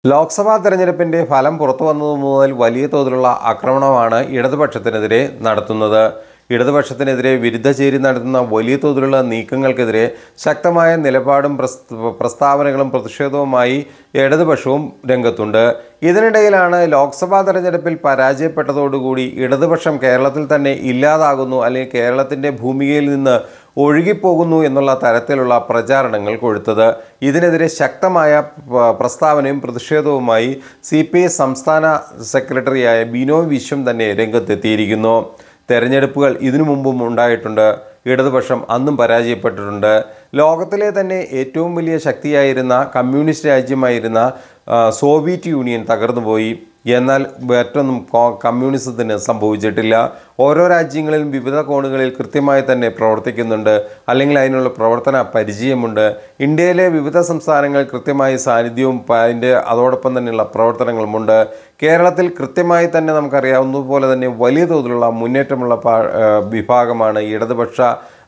ലോക്സഭാ തെരഞ്ഞെടുപ്പിന്റെ ഫലം പുറത്തുവന്നതു മുതൽ വലിയ തോതിലുള്ള ആക്രമണമാണ് ഇടതുപക്ഷത്തിനെതിരെ നടത്തുന്നത്. ഇടതുപക്ഷത്തിനെതിരെ വിരുദ്ധചേരി നടത്തുന്ന വലിയ തോതിലുള്ള നീക്കങ്ങൾക്കെതിരെ ശക്തമായ നിലപാടും പ്രസ്താവനകളും പ്രതിഷേധവുമായി ഇടതുപക്ഷവും രംഗത്തുണ്ട്. ഇതിനിടയിലാണ് ലോക്സഭാ തെരഞ്ഞെടുപ്പിൽ പരാജയപ്പെട്ടതോടുകൂടി ഇടതുപക്ഷം കേരളത്തിൽ തന്നെ ഇല്ലാതാകുന്നു, അല്ലെങ്കിൽ കേരളത്തിൻ്റെ ഭൂമികയിൽ നിന്ന് ഒഴുകിപ്പോകുന്നു എന്നുള്ള തരത്തിലുള്ള പ്രചാരണങ്ങൾ കൊഴുത്തത്. ഇതിനെതിരെ ശക്തമായ പ്രസ്താവനയും പ്രതിഷേധവുമായി CPI സംസ്ഥാന സെക്രട്ടറിയായ ബിനോയ് വിശ്വം തന്നെ രംഗത്തെത്തിയിരിക്കുന്നു. തെരഞ്ഞെടുപ്പുകൾ ഇതിനു മുമ്പും ഉണ്ടായിട്ടുണ്ട്. ഇടതുപക്ഷം അന്നും പരാജയപ്പെട്ടിട്ടുണ്ട്. ലോകത്തിലെ തന്നെ ഏറ്റവും വലിയ ശക്തിയായിരുന്ന കമ്മ്യൂണിസ്റ്റ് രാജ്യമായിരുന്ന സോവിയറ്റ് യൂണിയൻ തകർന്നുപോയി. എന്നാൽ മറ്റൊന്നും കമ്മ്യൂണിസത്തിന് സംഭവിച്ചിട്ടില്ല. ഓരോ രാജ്യങ്ങളിലും വിവിധ കോണുകളിൽ കൃത്യമായി തന്നെ പ്രവർത്തിക്കുന്നുണ്ട്, അല്ലെങ്കിൽ അതിനുള്ള പ്രവർത്തന പരിചയമുണ്ട്. ഇന്ത്യയിലെ വിവിധ സംസ്ഥാനങ്ങളിൽ കൃത്യമായി സാന്നിധ്യവും അതോടൊപ്പം തന്നെയുള്ള പ്രവർത്തനങ്ങളുമുണ്ട്. കേരളത്തിൽ കൃത്യമായി തന്നെ നമുക്കറിയാവുന്നതുപോലെ തന്നെ വലിയ തോതിലുള്ള മുന്നേറ്റമുള്ള വിഭാഗമാണ് ഇടതുപക്ഷ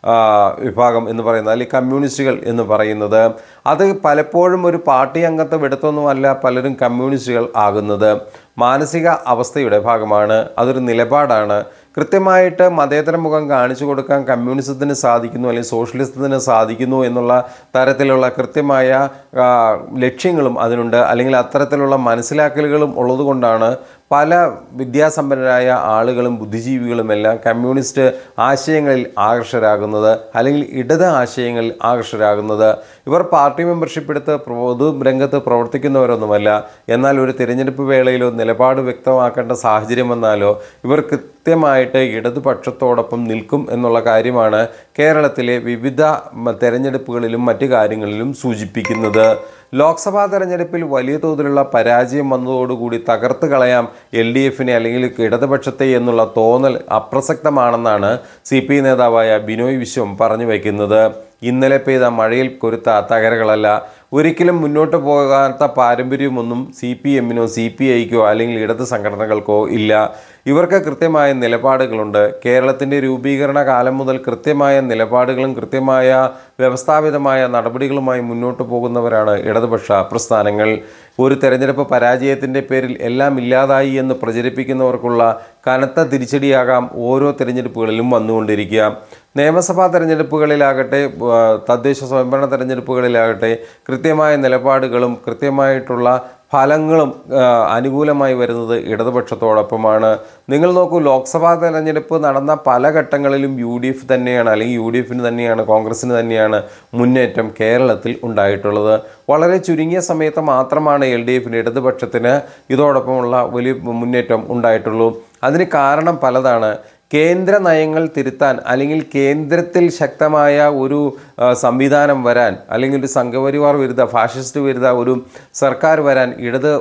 വിഭാഗം എന്ന് പറയുന്നത്, അല്ലെങ്കിൽ കമ്മ്യൂണിസ്റ്റുകൾ എന്ന് പറയുന്നത്. അത് പലപ്പോഴും ഒരു പാർട്ടി അംഗത്വം എടുത്തൊന്നുമല്ല പലരും കമ്മ്യൂണിസ്റ്റുകൾ ആകുന്നത്. മാനസിക അവസ്ഥയുടെ ഭാഗമാണ്, അതൊരു നിലപാടാണ്. കൃത്യമായിട്ട് മതേതര മുഖം കാണിച്ചു കൊടുക്കാൻ കമ്മ്യൂണിസത്തിന് സാധിക്കുന്നു, അല്ലെങ്കിൽ സോഷ്യലിസത്തിന് സാധിക്കുന്നു എന്നുള്ള തരത്തിലുള്ള കൃത്യമായ ലക്ഷ്യങ്ങളും അതിനുണ്ട്, അല്ലെങ്കിൽ അത്തരത്തിലുള്ള മനസ്സിലാക്കലുകളും ഉള്ളതുകൊണ്ടാണ് പല വിദ്യാസമ്പന്നരായ ആളുകളും ബുദ്ധിജീവികളുമെല്ലാം കമ്മ്യൂണിസ്റ്റ് ആശയങ്ങളിൽ ആകർഷകരാകുന്നത്, അല്ലെങ്കിൽ ഇടത് ആശയങ്ങളിൽ ആകർഷകരാകുന്നത്. ഇവർ പാർട്ടി മെമ്പർഷിപ്പ് എടുത്ത് പൊതു രംഗത്ത് പ്രവർത്തിക്കുന്നവരൊന്നുമല്ല. എന്നാൽ ഒരു തിരഞ്ഞെടുപ്പ് വേളയിലോ നിലപാട് വ്യക്തമാക്കേണ്ട സാഹചര്യം വന്നാലോ ഇവർ കൃത്യമായിട്ട് ഇടതുപക്ഷത്തോടൊപ്പം നിൽക്കും എന്നുള്ള കാര്യമാണ് കേരളത്തിലെ വിവിധ തെരഞ്ഞെടുപ്പുകളിലും മറ്റു കാര്യങ്ങളിലും സൂചിപ്പിക്കുന്നത്. ലോക്സഭാ തെരഞ്ഞെടുപ്പിൽ വലിയ തോതിലുള്ള പരാജയം വന്നതോടുകൂടി തകർത്ത് കളയാം LDFനെ അല്ലെങ്കിൽ ഇടതുപക്ഷത്തെ എന്നുള്ള തോന്നൽ അപ്രസക്തമാണെന്നാണ് CPI നേതാവായ ബിനോയ് വിശ്വം പറഞ്ഞു വയ്ക്കുന്നത്. ഇന്നലെ പെയ്ത മഴയിൽ കൊരുത്ത തകരകളല്ല. ഒരിക്കലും മുന്നോട്ട് പോകാത്ത പാരമ്പര്യമൊന്നും CPMനോ CPIക്കോ അല്ലെങ്കിൽ ഇടത് സംഘടനകൾക്കോ ഇല്ല. ഇവർക്ക് കൃത്യമായ നിലപാടുകളുണ്ട്. കേരളത്തിൻ്റെ രൂപീകരണ കാലം മുതൽ കൃത്യമായ നിലപാടുകളും കൃത്യമായ വ്യവസ്ഥാപിതമായ നടപടികളുമായി മുന്നോട്ട് പോകുന്നവരാണ് ഇടതുപക്ഷ പ്രസ്ഥാനങ്ങൾ. ഒരു തെരഞ്ഞെടുപ്പ് പരാജയത്തിൻ്റെ പേരിൽ എല്ലാം ഇല്ലാതായി എന്ന് പ്രചരിപ്പിക്കുന്നവർക്കുള്ള കനത്ത തിരിച്ചടിയാകാം ഓരോ തെരഞ്ഞെടുപ്പുകളിലും വന്നുകൊണ്ടിരിക്കുക. നിയമസഭാ തെരഞ്ഞെടുപ്പുകളിലാകട്ടെ തദ്ദേശ സ്വയംഭരണ തെരഞ്ഞെടുപ്പുകളിലാകട്ടെ കൃത്യമായ നിലപാടുകളും കൃത്യമായിട്ടുള്ള ഫലങ്ങളും അനുകൂലമായി വരുന്നത് ഇടതുപക്ഷത്തോടൊപ്പമാണ്. നിങ്ങൾ നോക്കൂ, ലോക്സഭാ തെരഞ്ഞെടുപ്പ് നടന്ന പല ഘട്ടങ്ങളിലും UDF തന്നെയാണ്, അല്ലെങ്കിൽ UDFന് തന്നെയാണ്, കോൺഗ്രസ്സിന് തന്നെയാണ് മുന്നേറ്റം കേരളത്തിൽ ഉണ്ടായിട്ടുള്ളത്. വളരെ ചുരുങ്ങിയ സമയത്ത് മാത്രമാണ് LDFന് ഇടതുപക്ഷത്തിന് ഇതോടൊപ്പമുള്ള വലിയ മുന്നേറ്റം ഉണ്ടായിട്ടുള്ളൂ. അതിന് കാരണം പലതാണ്. കേന്ദ്ര നയങ്ങൾ തിരുത്താൻ, അല്ലെങ്കിൽ കേന്ദ്രത്തിൽ ശക്തമായ ഒരു സംവിധാനം വരാൻ, അല്ലെങ്കിൽ ഒരു സംഘപരിവാർ വിരുദ്ധ ഫാഷിസ്റ്റ് വിരുദ്ധ ഒരു സർക്കാർ വരാൻ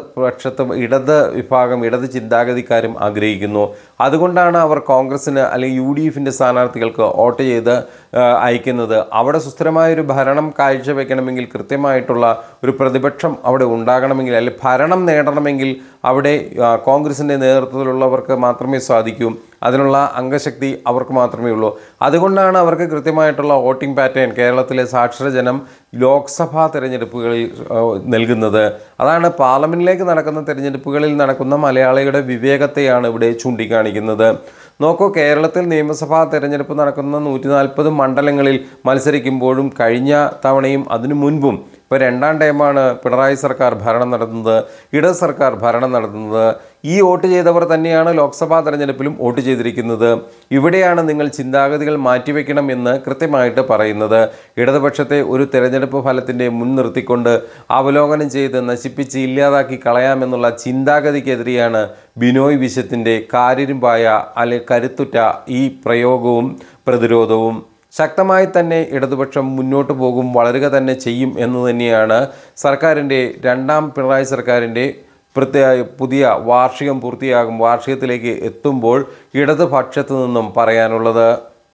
ഇടത് വിഭാഗം, ഇടത് ചിന്താഗതിക്കാരും ആഗ്രഹിക്കുന്നു. അതുകൊണ്ടാണ് അവർ കോൺഗ്രസ്സിന് അല്ലെങ്കിൽ UDFൻ്റെ സ്ഥാനാർത്ഥികൾക്ക് വോട്ട് ചെയ്ത് അയക്കുന്നത്. അവിടെ സുസ്ഥിരമായൊരു ഭരണം കാഴ്ചവെക്കണമെങ്കിൽ, കൃത്യമായിട്ടുള്ള ഒരു പ്രതിപക്ഷം അവിടെ ഉണ്ടാകണമെങ്കിൽ, അല്ലെങ്കിൽ ഭരണം നേടണമെങ്കിൽ അവിടെ കോൺഗ്രസിൻ്റെ നേതൃത്വത്തിലുള്ളവർക്ക് മാത്രമേ സാധിക്കൂ. അതിനുള്ള അംഗശക്തി അവർക്ക് മാത്രമേ ഉള്ളൂ. അതുകൊണ്ടാണ് അവർക്ക് കൃത്യമായിട്ടുള്ള വോട്ടിംഗ് പാറ്റേൺ കേരളത്തിലെ സാക്ഷരജനം ലോക്സഭാ തെരഞ്ഞെടുപ്പുകളിൽ നൽകുന്നത്. അതാണ് പാർലമെൻറ്റിലേക്ക് നടക്കുന്ന തെരഞ്ഞെടുപ്പുകളിൽ നടക്കുന്ന മലയാളികളുടെ വിവേകത്തെയാണ് ഇവിടെ ചൂണ്ടിക്കാണിക്കുന്നത്. നോക്കൂ, കേരളത്തിൽ നിയമസഭാ തെരഞ്ഞെടുപ്പ് നടക്കുന്ന 140 മണ്ഡലങ്ങളിൽ മത്സരിക്കുമ്പോഴും കഴിഞ്ഞ തവണയും അതിനു മുൻപും ഇപ്പോൾ രണ്ടാം ടൈമാണ് പിണറായി സർക്കാർ ഭരണം നടത്തുന്നത്, ഇടത് സർക്കാർ ഭരണം നടത്തുന്നത്. ഈ വോട്ട് ചെയ്തവർ തന്നെയാണ് ലോക്സഭാ തെരഞ്ഞെടുപ്പിലും വോട്ട് ചെയ്തിരിക്കുന്നത്. ഇവിടെയാണ് നിങ്ങൾ ചിന്താഗതികൾ മാറ്റിവെക്കണം എന്ന് കൃത്യമായിട്ട് പറയുന്നത്. ഇടതുപക്ഷത്തെ ഒരു തെരഞ്ഞെടുപ്പ് ഫലത്തിൻ്റെ മുൻനിർത്തിക്കൊണ്ട് അവലോകനം ചെയ്ത് നശിപ്പിച്ച് ഇല്ലാതാക്കി കളയാമെന്നുള്ള ചിന്താഗതിക്കെതിരെയാണ് ബിനോയ് വിശ്വത്തിൻ്റെ കാരിരുമ്പായ അല്ലെങ്കിൽ കരുത്തുറ്റ ഈ പ്രയോഗവും പ്രതിരോധവും. ശക്തമായി തന്നെ ഇടതുപക്ഷം മുന്നോട്ട് പോകും, വളരുക തന്നെ ചെയ്യും എന്ന് തന്നെയാണ് സർക്കാരിൻ്റെ രണ്ടാം പിണറായി സർക്കാരിൻ്റെ പുതിയ വാർഷികത്തിലേക്ക് എത്തുമ്പോൾ ഇടതുപക്ഷത്തു നിന്നും പറയാനുള്ളത്.